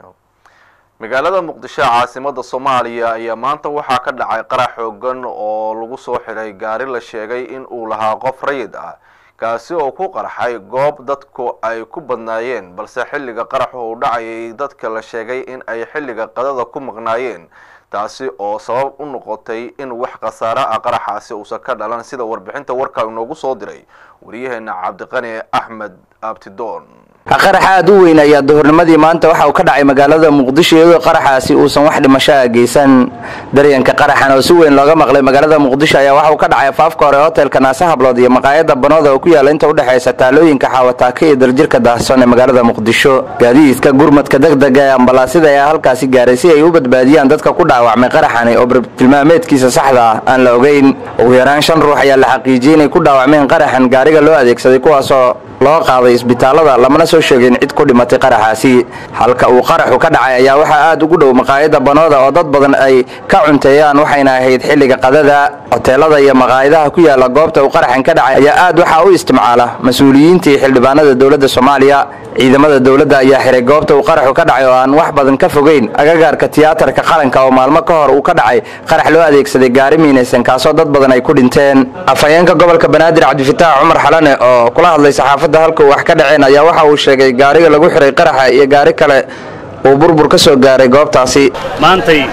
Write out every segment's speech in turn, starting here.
magaalada Muqdisho caasimada Soomaaliya ayaa maanta waxaa ka dhacay qarax xooggan oo lagu soo xiray gaari la sheegay in uu lahaa qof rayid ah kaasi oo ku qarxay goob dadku ay ku badnaayeen balse xilliga qaraxu uu dhacay dadka la sheegay in ay xilliga qadada ku maqnaayeen taasi oo sabab u noqotay in wax khasaare ah qaraxaasi uu ka dhalan sida warbixinta warka inoogu soo diray wariyaheena Cabdiqani Axmed Abtidoon qarax aad u weyn ayaa duhurnimadii maanta waxa uu ka dhacay magaalada Muqdisho iyadoo qaraxaasi uusan wax dhimasho ah geysan dareenka qaraxan oo si weyn looga maqlay magaalada Muqdisho ayaa waxa uu ka dhacay faafka hore hotelka Naasa Hablood iyo maqaayada Banooda oo ku yaala inta u dhaxaysa taalooyinka Xawataaka iyo Darjirka Daahsan ee magaalada Muqdisho gaadiidka gurmadka degdega ee ambalaasida ayaa halkaasi gaaray si ay u badbaadiyaan dadka ku dhaawacmay qaraxani oo tilmaameedkiisa saxda ah aan la ogeyn ugu yaraan 5 ruux ayaa la xaqiijiyay inay ku dhaawacmeen qaraxan gaariga loo adeegsaday kuwaas oo loo qaaday isbitaalada lamana soo sheegin cid ku dhimatay qaraxaasi halka uu qaraxu ka dhacay ayaa waxa aad ugu dhow maqaayada Banooda oo dad badan ay ka cunteeyaan waxayna ahayd xilliga qadada hoteelada iyo maqaayadaha ku yaala goobta uu qaraxan ka dhacay ayaa aad waxa u isticmaala mas'uuliyiintii xildhibaanada dawladda Soomaaliya ciidamada dawladda ayaa xiray goobta uu qaraxu ka dhacay oo aan wax badan ka fogeyn agagaarka tiyaatarka qaranka oo maalmo ka hor uu ka dhacay qarax loo adeegsaday gaari miinaysan kaasoo dad badan ay ku dhinteen afayeenka gobolka Banaadir Cabdifataax Cumar Xalane oo kula hadlay saxaafadda halka wax ka dhaceen ayaa waxa uu sheegay gaariga lagu xiray qaraxa iyo gaari kale oo burbur ka soo gaaray goobtaasi maantay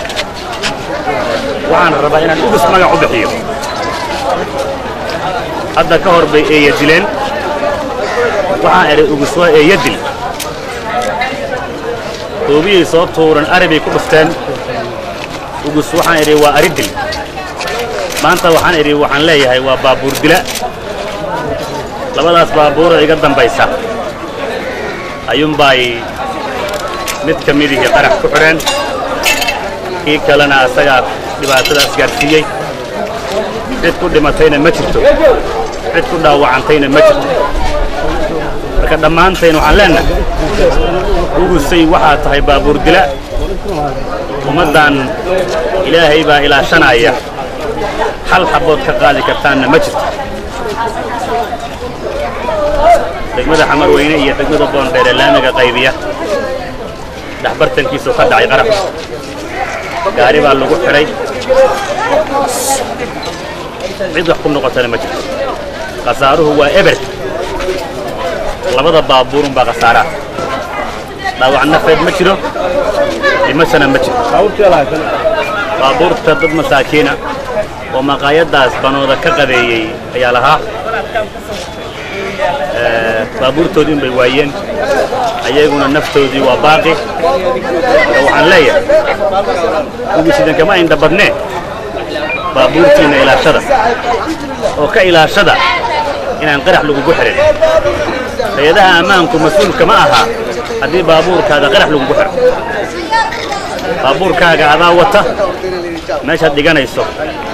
waxaan rabaa inaan ugu magac u bixiyo hadda ka hor bay ay dileen waxaan eray ugu soo ay dil toobiyay soo tuuran arabi ku dhufteen ugu soo waxaan eray waa aridil maanta waxaan eray waxaan leeyahay waa baabuur dila labadaas baabuur iga dambaysa ayuun bay mid ka mid ah qarax ku xireen kii kalena asaga dhibaatadaas gaarsiiyay cid ku dhimatayna ma jirto cid ku dhaawacantayna ma jirto marka dhammaanteen waxaan leenahay ugu say waxa tahay baabuur dila ummadan ilaahay baa ilaashanaya hal xabood ka qaadi kartaana ma jirto degmada Xamar Weyne iyo degmada Boondheer laamiga qaybiya dhaxbartankiisu ka dhacay qarax gaari baa lagu xiray cid wax ku noqotana ma jirto qasaaruhu waa eber labada baabuur baa qasaara dhaawac nafeed ma jiro dhimashana ma jiro baabuurta dad masaakiina oo maqaayadaas Banooda ka qadeeyay ayaa lahaa baabuurtoodii bay waayeen ayaguna naftoodii waa baaqi waxaan leeyahay ugu sidan kama inda badne baabuurtiina ilaashada oo ka ilaashada inaan qarax lagu xirin hay'adaha ammaanku mas'uul kama aha hadii baabuurkaaga qarax lagu xiro baabuurkaaga adaa wata meesha dhiganayso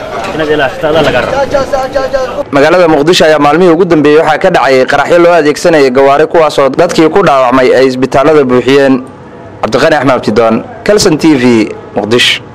magaalada Muqdisho ayaa maalmihii ugu dambeeyay waxa ka dhacay qaraxyo loo adeegsanayay gawaari kuwaas oo dadkii ku dhaawacmay ay isbitaalada buuxiyeen Cabdiqani Axmed Abtidoon Kalsan TV Muqdisho.